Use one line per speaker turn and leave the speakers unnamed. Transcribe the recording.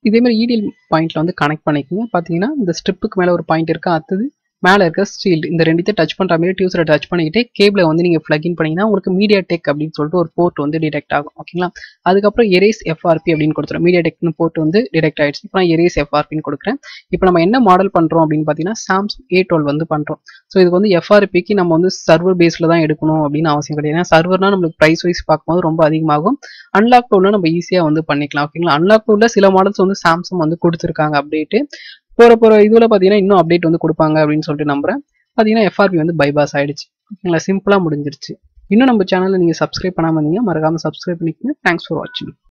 இதே மாதிரி EDL பாயிண்ட்ல வந்து கனெக்ட் பண்ணிக்கோங்க. பார்த்தீங்கன்னா இந்த ஸ்ட்ரிப்புக்கு மேலே ஒரு பாயிண்ட் இருக்கா, அடுத்தது மேலே இருக்க ஸ்டீல், இந்த ரெண்டுத்தையும் டச் பண்ணுற மாதிரி டியூசரை டச் பண்ணிக்கிட்டே கேபிளை வந்து நீங்கள் பிளக்இன் பண்ணிங்கன்னா உங்களுக்கு மீடியா டெக் அப்படின்னு சொல்லிட்டு ஒரு போர்ட் வந்து டிடெக்ட் ஆகும். ஓகேங்களா? அதுக்கப்புறம் எரேஸ் FRP அப்படின்னு கொடுத்துரும். மீடியா டெக்னு போர்ட் வந்து டிடெக்ட் ஆயிடுச்சு. இப்போ நான் எரேஸ் FRPன்னு கொடுக்குறேன். இப்போ நம்ம என்ன மாடல் பண்ணுறோம் அப்படின்னு பார்த்தீங்கன்னா சாம்சங் A12 வந்து பண்ணுறோம். ஸோ இது வந்து FRPக்கு நம்ம வந்து சர்வர் பேஸில் தான் எடுக்கணும் அப்படின்னு அவசியம் கிடையாது. ஏன்னா சர்வர்னா நம்மளுக்கு ப்ரைஸ் வைஸ் பார்க்கும்போது ரொம்ப அதிகமாகும். அன்லாக் டூலில் நம்ம ஈஸியாக வந்து பண்ணிக்கலாம். ஓகேங்களா? அன்லாக் டூலில் சில மாடல்ஸ் வந்து சாம்சங் வந்து கொடுத்துருக்காங்க அப்டேட்டு. போற இதுல பார்த்தீங்கன்னா இன்னும் அப்டேட் வந்து கொடுப்பாங்க அப்படின்னு சொல்லிட்டு நம்புறேன். பார்த்தீங்கன்னா FRP வந்து பைபாஸ் ஆயிடுச்சு. ஓகேங்களா? சிம்பிளாக முடிஞ்சிருச்சு. இன்னும் நம்ம சேனலில் நீங்கள் சப்ஸ்கிரைப் பண்ணாமல் இருந்தீங்க, மறக்காமல் சப்ஸ்கிரைப் பண்ணிக்கோங்க. தேங்க்ஸ் ஃபார் வாட்சிங்.